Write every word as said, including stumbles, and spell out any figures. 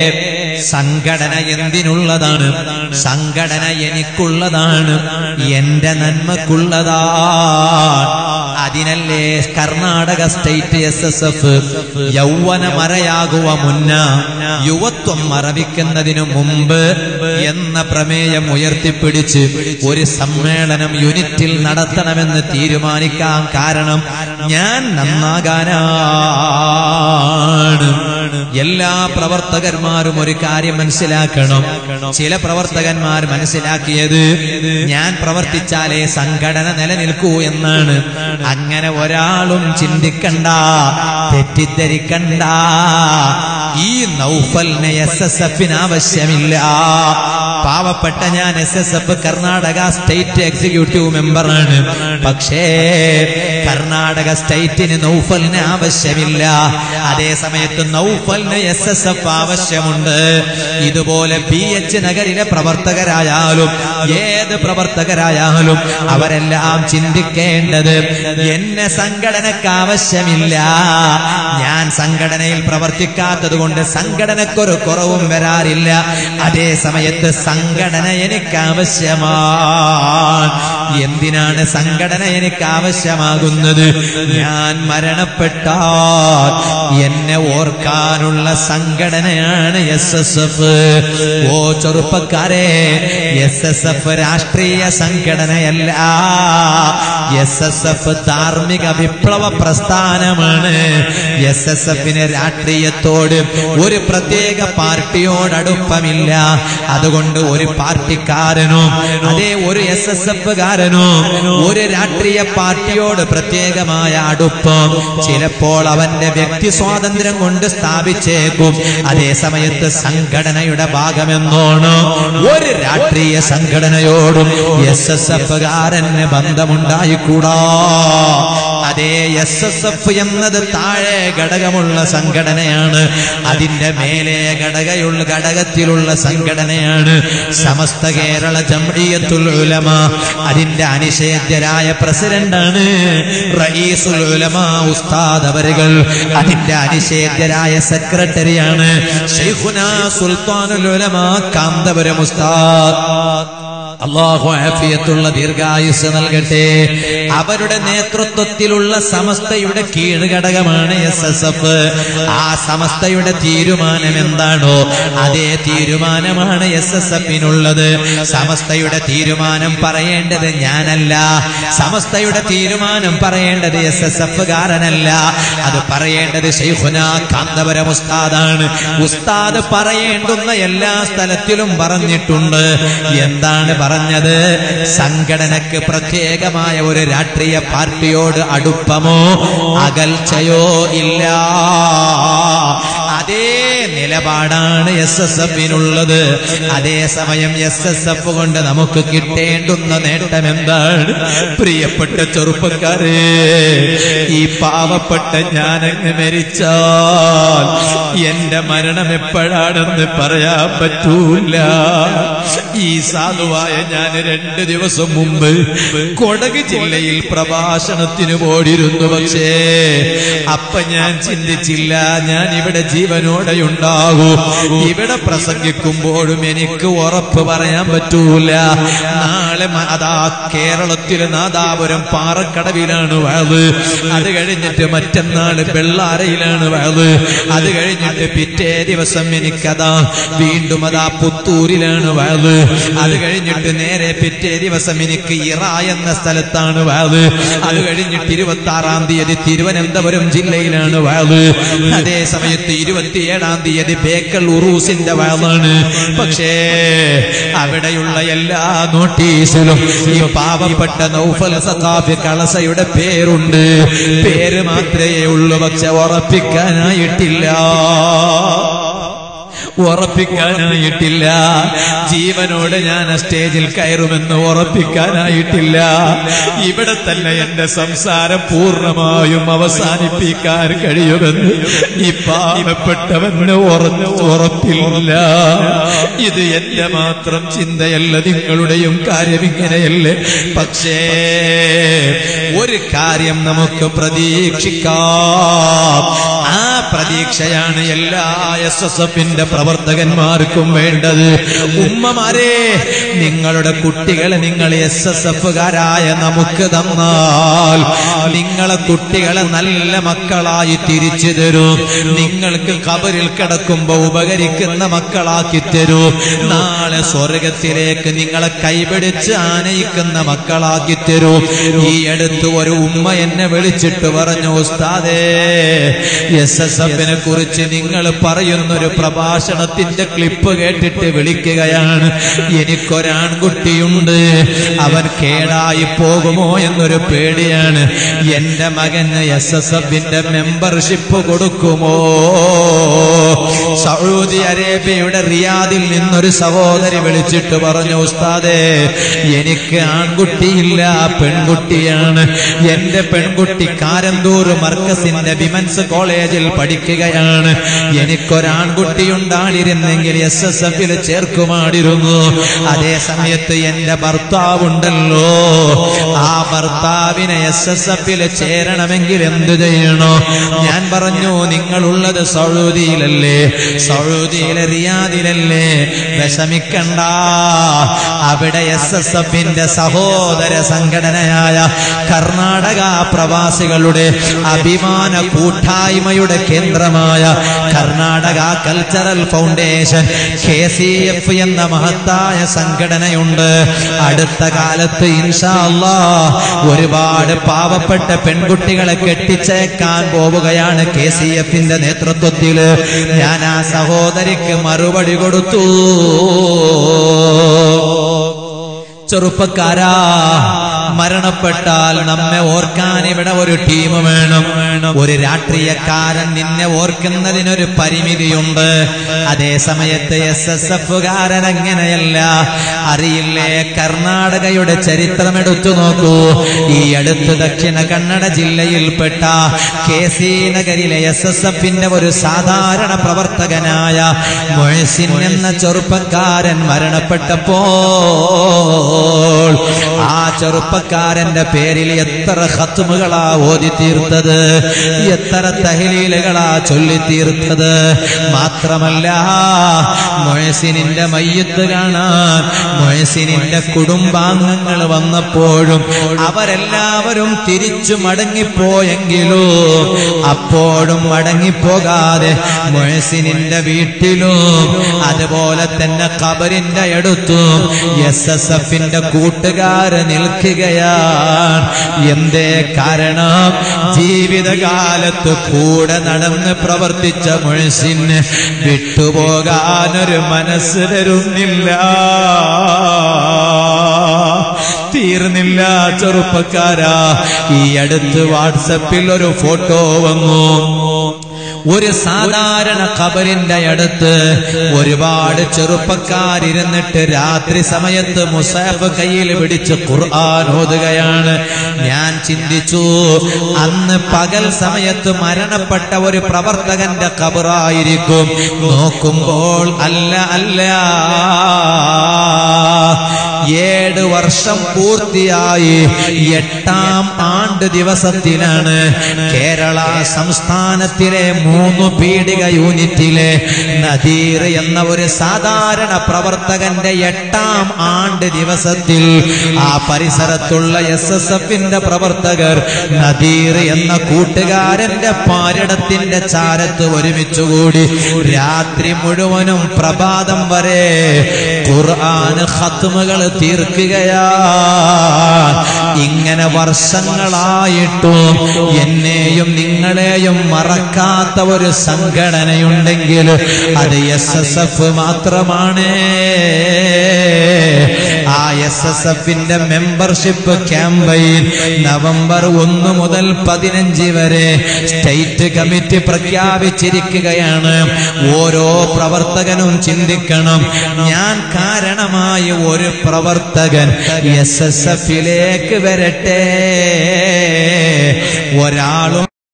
സംഘടന എന്തിനുള്ളതാണ്? സംഘടന എനിക്കുള്ളതാണ്, എന്റെ നന്മക്കുള്ളതാണ്. അതിനല്ലേ Karnataka state S S F യൗവന മറയാകുക മുന്ന യുവത്വം മറവിക്കുന്നതിനു മുമ്പ് എന്ന പ്രമേയം ഉയർത്തിപ്പിടിച്ച് ഒരു സമ്മേളനം യൂണിറ്റിൽ നടത്തണമെന്ന് തീരുമാനിക്കാൻ കാരണം ഞാൻ നന്നാകാനാണ്. എല്ലാ പ്രവർത്തകന്മാരും ഒരു കാര്യം മനസ്സിലാക്കണം. ചില പ്രവർത്തകന്മാർ മനസ്സിലാക്കിയത് ഞാൻ പ്രവർത്തിച്ചാലേ സംഘടന നിലനിൽക്കൂ എന്നാണ്. അങ്ങനെ ഒരാളും ചിന്തിക്കണ്ട, തെറ്റിദ്ധരിക്കണ്ട. ഈ നൗഫലിനെ എസ് എസ് എഫിന് ആവശ്യമില്ല. പാവപ്പെട്ട ഞാൻ S S F Karnataka state executive മെമ്പറാണ്. പക്ഷേ കർണാടക സ്റ്റേറ്റിന് നൗഫലിന് ആവശ്യമില്ല. അതേ സമയത്ത് നൗഫലിന് എസ് എസ് എഫ് ആവശ്യമുണ്ട്. ഇതുപോലെ ബി എച്ച് നഗരിലെ പ്രവർത്തകരായാലും ഏത് പ്രവർത്തകരായാലും അവരെല്ലാം ചിന്തിക്കേണ്ടത് എന്നെ സംഘടനക്ക് ആവശ്യമില്ല. ഞാൻ സംഘടനയിൽ പ്രവർത്തിക്കാത്തത് കൊണ്ട് സംഘടനക്കൊരു കുറവും വരാറില്ല. അതേ സമയത്ത് സംഘടന എനിക്ക് ആവശ്യമാണ്. എന്തിനാണ് സംഘടന എനിക്ക് ആവശ്യമാകുന്നത്? ഞാൻ മരണപ്പെട്ടാൽ എന്നെ ഓർക്കാനുള്ള സംഘടനയാണ് എസ് എസ് എഫ്. ഓ ചെറുപ്പക്കാരെ, എസ് എസ് എഫ് രാഷ്ട്രീയ സംഘടനയല്ല. എസ് എസ് എഫ് ധാർമ്മിക വിപ്ലവ പ്രസ്ഥാനമാണ്. എസ് എസ് എഫിന് രാഷ്ട്രീയത്തോട് ഒരു പ്രത്യേക പാർട്ടിയോട് അടുപ്പമില്ല. അതുകൊണ്ട് ഒരു പാർട്ടിക്കാരനോ അതേ ഒരു എസ് എസ് എഫ് കാരനോ ഒരു രാഷ്ട്രീയ പാർട്ടിയോട് പ്രത്യേകമായ അടുപ്പം ചിലപ്പോൾ അവന്റെ വ്യക്തി സ്വാതന്ത്ര്യം കൊണ്ട് സ്ഥാപിച്ചേക്കും. അതേ സമയത്ത് സംഘടനയുടെ ഭാഗമെന്നോണോ ഒരു രാഷ്ട്രീയ സംഘടനയോടും എസ് എസ് എഫ് കാരന് ബന്ധമുണ്ടായിക്കൂടാ. അതേ എസ് എസ് എഫ് എന്നത് താഴെ ഘടകമുള്ള സംഘടനയാണ്. അതിന്റെ മേലെ ഘടകയുള്ള ഘടകത്തിലുള്ള സംഘടനയാണ് സമസ്ത കേരള ജംഇയ്യത്തുൽ ഉലമ. അതിന്റെ അനിഷേധ്യരായ പ്രസിഡന്റാണ് റഈസുൽ ഉലമ ഉസ്താദ് അവരുകൾ. അതിന്റെ അനിഷേധ്യരായ സെക്രട്ടറിയാണ് ശൈഖുനാ സുൽത്താനുൽ ഉലമ കാന്തപുരം ഉസ്താദ്. അല്ലാഹു ആഫിയത്തുള്ള ദീർഘായുസ് നൽകട്ടെ. അവരുടെ നേതൃത്വത്തിലുള്ള സമസ്തയുടെ കീഴ്ഘടകമാണ് എസ് എസ് എഫ്. ആ സമസ്തയുടെ തീരുമാനം എന്താണോ അതേ തീരുമാനമാണ് എസ് എസ് എഫിനുള്ളത്. സമസ്തയുടെ തീരുമാനം പറയേണ്ടത് ഞാനല്ല. സമസ്തയുടെ തീരുമാനം പറയേണ്ടത് എസ് എസ് എഫ് കാരനല്ല. അത് പറയേണ്ടത് ശൈഖുനാ കാന്തപുരം ഉസ്താദാണ്. ഉസ്താദ് പറയേണ്ടുന്ന എല്ലാ സ്ഥലത്തിലും പറഞ്ഞിട്ടുണ്ട്. എന്താണ് പറഞ്ഞത്? സംഘടനക്ക് പ്രത്യേകമായ ഒരു രാഷ്ട്രീയ പാർട്ടിയോട് അടുപ്പമോ അകൽച്ചയോ ഇല്ല. അതേ നിലപാടാണ് എസ് എസ് എഫിനുള്ളത്. അതേസമയം എസ് എസ് എഫ് കൊണ്ട് നമുക്ക് കിട്ടേണ്ടുന്ന നേട്ടം എന്താണ്? പ്രിയപ്പെട്ട ചെറുപ്പക്കാരെ, ഈ പാവപ്പെട്ട ഞാനങ്ങ് മരിച്ചാൽ എന്റെ മരണം എപ്പോഴാണെന്ന് പറയാൻ പറ്റൂല. ഈ സാധുവായ ഞാൻ രണ്ട് ദിവസം മുമ്പ് കൊടക് ജില്ലയിൽ പ്രഭാഷണത്തിന് പോയിരുന്നു. പക്ഷേ അപ്പൊ ഞാൻ ചിന്തിച്ചില്ല ഞാൻ ഇവിടെ ജീവനോടെ ഉണ്ടാകൂ. ഇവിടെ പ്രസംഗിക്കുമ്പോഴും എനിക്ക് ഉറപ്പ് പറയാൻ പറ്റൂല. നാളെ അതാ കേരളത്തിലെ നാദാപുരം പാറക്കടവിലാണ് വഅദ്. അത് കഴിഞ്ഞിട്ട് മറ്റന്നാള് വെള്ളാരയിലാണ് വഅദ്. അത് കഴിഞ്ഞിട്ട് പിറ്റേ ദിവസം എനിക്കതാ വീണ്ടും അതാ പുത്തൂരിലാണ് വഅദ്. അത് കഴിഞ്ഞിട്ട് നേരെ പിറ്റേ ദിവസം എനിക്ക് ഇറ എന്ന സ്ഥലത്താണ് വഅദ്. അത് കഴിഞ്ഞിട്ട് ഇരുപത്തി ആറാം തീയതി തിരുവനന്തപുരം ജില്ലയിലാണ് വഅദ്. അതേ സമയത്ത് ഇരുപത്തിയേഴാം തീയതി ബേക്കൽ ഉറൂസിന്റെ വഅദാണ്. പക്ഷേ അവിടെയുള്ള എല്ലാ നോട്ടീസിലും ഈ പാവപ്പെട്ട നൗഫൽ സഖാഫി കളസയുടെ പേരുണ്ട്. പേര് മാത്രമേ ഉള്ളൂ, പക്ഷെ ഉറപ്പിക്കാനായിട്ടില്ല. ഉറപ്പിക്കാനായിട്ടില്ല. ജീവനോട് ഞാൻ സ്റ്റേജിൽ കയറുമെന്ന് ഉറപ്പിക്കാനായിട്ടില്ല. ഇവിടെ തന്നെ എന്റെ സംസാരം പൂർണ്ണമായും അവസാനിപ്പിക്കാൻ കഴിയുമെന്ന് ഈ പാവപ്പെട്ടവന് ഉറപ്പില്ല. ഇത് എന്റെ മാത്രം ചിന്തയല്ല, നിങ്ങളുടെയും കാര്യം ഇങ്ങനെയല്ലേ. പക്ഷേ ഒരു കാര്യം നമുക്ക് പ്രതീക്ഷിക്കാം. ആ പ്രതീക്ഷയാണ് എല്ലാ എസ് എസ് എഫിന്റെ പ്രവർത്തകന്മാർക്കും വേണ്ടത്. ഉമ്മമാരെ, നിങ്ങളുടെ കുട്ടികളെ നിങ്ങൾ എസ് എസ് എഫുകാരായ നമുക്ക് തന്നാൽ നിങ്ങളെ കുട്ടികളെ നല്ല മക്കളായി തിരിച്ചു തരൂ. നിങ്ങൾക്ക് ഖബറിൽ കിടക്കുമ്പോ ഉപകരിക്കുന്ന മക്കളാക്കി തരൂ. നാളെ സ്വർഗത്തിലേക്ക് നിങ്ങളെ കൈപിടിച്ച് ആനയിക്കുന്ന മക്കളാക്കി തരൂ. ഈ അടുത്ത് ഒരു ഉമ്മ എന്നെ വിളിച്ചിട്ട് പറഞ്ഞു, ഉസ്താദേ, എസ് എസ് എഫിനെ കുറിച്ച് നിങ്ങൾ പറയുന്നൊരു പ്രഭാഷണത്തിന്റെ ക്ലിപ്പ് കേട്ടിട്ട് വിളിക്കുകയാണ്. എനിക്കൊരാൺകുട്ടിയുണ്ട്, അവൻ കേടായി പോകുമോ എന്നൊരു പേടിയാണ്. എന്റെ മകന് എസ് എസ് എഫിന്റെ മെമ്പർഷിപ്പ് കൊടുക്കുമോ? സൗദി അറേബ്യയുടെ റിയാദിൽ നിന്നൊരു സഹോദരി വിളിച്ചിട്ട് പറഞ്ഞു, ഉസ്താദേ, എനിക്ക് ആൺകുട്ടിയില്ല, പെൺകുട്ടിയാണ്. എന്റെ പെൺകുട്ടി കാരന്തൂർ മർക്കസിന്റെ വിമൻസ് കോളേജിൽ പഠിക്കുകയാണ്. എനിക്കൊരാൺകുട്ടി ഉണ്ടായിരുന്നെങ്കിൽ എസ് എസ് എഫിൽ ചേർക്കുമായിരുന്നു. അതേ സമയത്ത് എന്റെ ഭർത്താവുണ്ടല്ലോ, ആ ഭർത്താവിനെ എസ് എസ് എഫിൽ ചേരണമെങ്കിൽ എന്ത് ചെയ്യണോ? ഞാൻ പറഞ്ഞു, നിങ്ങളുള്ളത് സൗദിയിലല്ലേ, സൗദിയിലെ റിയാദിലല്ലേ, വിഷമിക്കണ്ട. അവിടെ എസ് എസ് എഫിന്റെ സഹോദര സംഘടനയായ കർണാടക പ്രവാസികളുടെ അഭിമാന കൂട്ടായ്മയുടെ കേന്ദ്രമായ Karnataka cultural foundation K C F എന്ന മഹത്തായ സംഘടനയുണ്ട്. അടുത്ത കാലത്ത് ഇൻഷാ അല്ലാഹ് ഒരുപാട് പാവപ്പെട്ട പെൺകുട്ടികളെ കെട്ടിച്ചേക്കാൻ പോവുകയാണ് കെ സി എഫിന്റെ നേതൃത്വത്തില്. ഞാൻ ആ സഹോദരിക്ക് മറുപടി കൊടുത്തു. ചെറുപ്പക്കാരാ, മരണപ്പെട്ടാൽ നമ്മെ ഓർക്കാൻ ഇവിടെ ഒരു ടീം വേണം. ഒരു രാഷ്ട്രീയക്കാരൻ നിന്നെ ഓർക്കുന്നതിനൊരു പരിമിതിയുണ്ട്. അതേ സമയത്ത് എസ് എസ് എഫുകാരൻ അങ്ങനെയല്ല. അറിയില്ലേ, കർണാടകയുടെ ചരിത്രമെടുത്തു നോക്കൂ. ഈ അടുത്ത് ദക്ഷിണ കന്നഡ ജില്ലയിൽപ്പെട്ട കെ സി നഗരിലെ എസ് എസ് എഫിന്റെ ഒരു സാധാരണ പ്രവർത്തകനായ മൊഹ്സിൻ എന്ന ചെറുപ്പക്കാരൻ മരണപ്പെട്ടപ്പോൾ ആ ചെറുപ്പക്കാരന്റെ പേരിൽ എത്ര ഖത്മുകളാ ഓതി തീർത്തത്, എത്ര തഹ്ലീലുകളാ ചൊല്ലി തീർത്തത്. മാത്രമല്ല, മൊഹ്സിനിന്റെ മയ്യിത്ത് കാണാൻ മൊഹ്സിനിന്റെ കുടുംബാംഗങ്ങൾ വന്നപ്പോഴും അവരെല്ലാവരും തിരിച്ചു മടങ്ങിപ്പോയെങ്കിലും അപ്പോഴും മടങ്ങിപ്പോകാതെ മൊഹ്സിനിന്റെ വീട്ടിലും അതുപോലെ തന്നെ ഖബറിന്റെ അടുത്തും എസ് എസ് എഫിന്റെ കൂട്ടുകാര് നിൽക്കുകയാണ്. എന്തേ കാരണം? ജീവിതകാലത്ത് കൂടെ നടന്ന് പ്രവർത്തിച്ച മൊഹ്സിന് വിട്ടുപോകാനൊരു മനസ്സ് വരുന്നില്ല. തീർന്നില്ല ചെറുപ്പക്കാരാ. ഈ അടുത്ത് വാട്സപ്പിൽ ഒരു ഫോട്ടോ വന്നു. ഒരു സാധാരണ ഖബറിന്റെ അടുത്ത് ഒരുപാട് ചെറുപ്പക്കാരിരുന്നിട്ട് രാത്രി സമയത്ത് മുസാഫ് കയ്യിൽ പിടിച്ച് ഖുർആൻ ഓതുകയാണ്. ഞാൻ ചിന്തിച്ചു, അന്ന് പകൽ സമയത്ത് മരണപ്പെട്ട ഒരു പ്രവർത്തകന്റെ ഖബറായിരിക്കും. നോക്കുമ്പോൾ അല്ല അല്ല ഏഴ് വർഷം പൂർത്തിയായി എട്ടാം ആണ്ട് ദിവസത്തിലാണ് കേരള സംസ്ഥാനത്തിലെ മൂന്ന് പീഡിക യൂണിറ്റിലെ നദീർ എന്ന ഒരു സാധാരണ പ്രവർത്തകന്റെ എട്ടാം ആണ്ട് ദിവസത്തിൽ ആ പരിസരത്തുള്ള എസ് എസ് എഫിന്റെ പ്രവർത്തകർ നദീർ എന്ന കൂട്ടുകാരന്റെ പാരിടത്തിന്റെ ചാരത്ത് ഒരുമിച്ചുകൂടി രാത്രി മുഴുവനും പ്രഭാതം വരെ ഖുർആൻ ഖത്മുകൾ തീർക്കുകയാ. ഇങ്ങനെ വർഷങ്ങളായിട്ടും എന്നെയും നിങ്ങളെയും മറക്കാത്ത ഒരു സംഘടനയുണ്ടെങ്കിൽ അത് എസ് എസ് എഫ് മാത്രമാണ്. ആ എസ് എസ് എഫിന്റെ മെമ്പർഷിപ്പ് ക്യാമ്പയിൻ നവംബർ ഒന്ന് മുതൽ പതിനഞ്ച് വരെ സ്റ്റേറ്റ് കമ്മിറ്റി പ്രഖ്യാപിച്ചിരിക്കുകയാണ്. ഓരോ പ്രവർത്തകനും ചിന്തിക്കണം, ഞാൻ കാരണമായി ഒരു പ്രവർത്തകൻ എസ് എസ് എഫിലേക്ക് വരട്ടെ. ഒരാളും